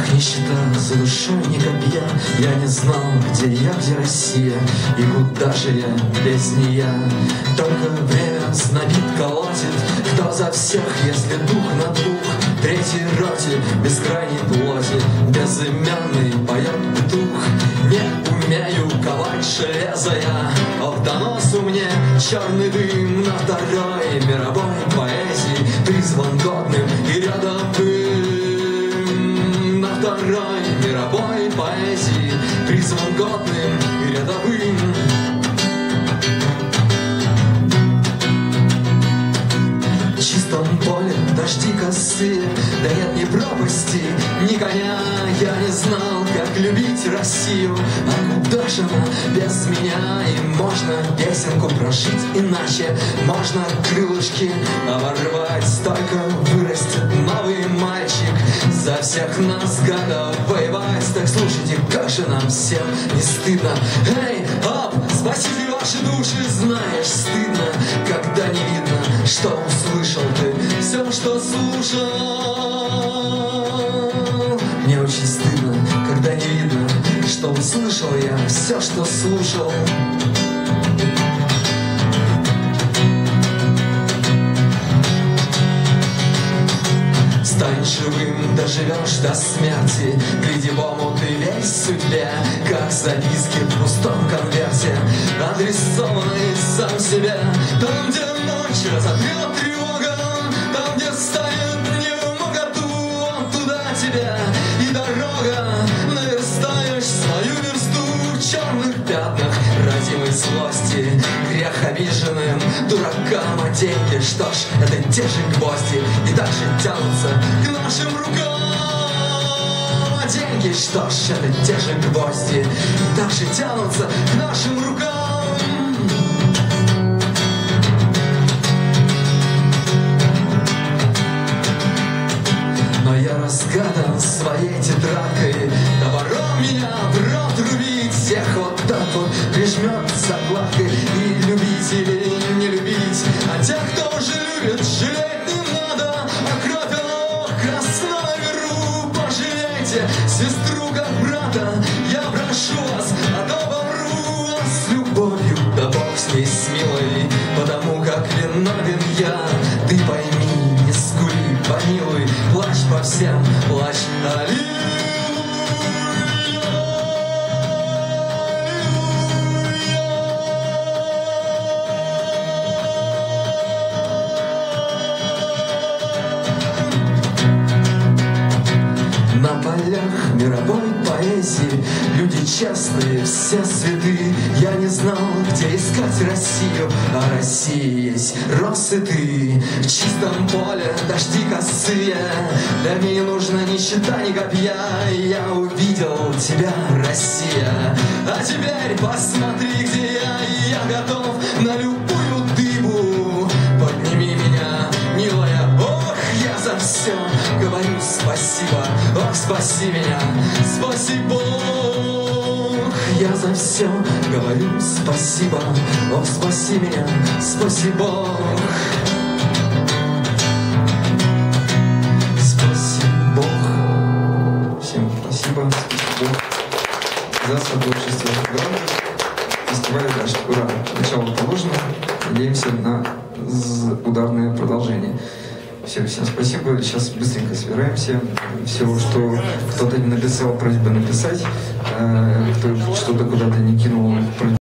Ах, нищета за душой не копья, я не знал, где я, где Россия, и куда же я без нея. Только время знобит, колотит, кто за всех, если дух на двух. Третий роте, бескрайней плоти, безымянный поет петух. Не умею ковать железо я, ох, доносу мне черный дым. На второй мировой поэзии призван годным и рядовым. На второй мировой поэзии призван годным и рядовым. В чистом поле дожди косые, да нет ни пропасти, ни коня. Я не знал, как любить Россию, а куда же она без меня? И можно песенку прожить иначе, можно крылышки оборвать, только вырастет новый мальчик, за всех нас гадов воевать. Так слушайте, как же нам всем не стыдно. Эй, оп, спасите ваши души, знаешь, стыдно, когда не видно, что услышал ты все, что слушал. Мне очень стыдно, когда не видно, что услышал я все, что слушал. Стань живым, доживешь до смерти, гляди в омут и верь судьбе, как записки в пустом конверте, адресованные сам себе. Там, где ночь разотрет тревога, там, где станет невмоготу, туда тебе и дорога. Наверстаешь свою версту в черных пятнах родимой злости, грех обиженным дуракам, а деньги, что ж, это те же гвозди, и так же тянутся к нашим рукам. А деньги, что ж, это те же гвозди, и так же тянутся к нашим рукам. Но я разгадан своей тетрадкой, топором меня в рот рубить, всех вот так вот прижмет закладкой. И любить или не любить, а тех, кто уже любит, жалеть не надо. А кровь, оно красна на веру, пожалейте сестру как брата. Я прошу вас, а то помру. А с любовью, да Бог с ней, с милой, потому как виновен я. Ты пойми, не скули, помилуй, плачь по всем, плачь, аллилуйя. На полях мировой поэзии люди честные, все святые. Я не знал, где искать Россию, а Россия есть рос и ты. В чистом поле дожди косые, для меня не нужно ни щита, ни копья. Я увидел тебя, Россия, а теперь посмотри, где я. Я готов на любую дыбу. Подними меня, милая, ох, я за все говорю спасибо. Ох, спаси меня, спаси Бог. Я за все говорю спасибо. Ох, спаси меня, спаси Бог. Спаси Бог. Всем спасибо, спаси Бог за сотрудничество. Фестиваль «Дождь». Ура! Начало положено. Надеемся на ударное продолжение. Всем спасибо. Сейчас быстренько собираемся. Все, что кто-то не написал, просьба написать. Кто что-то куда-то не кинул,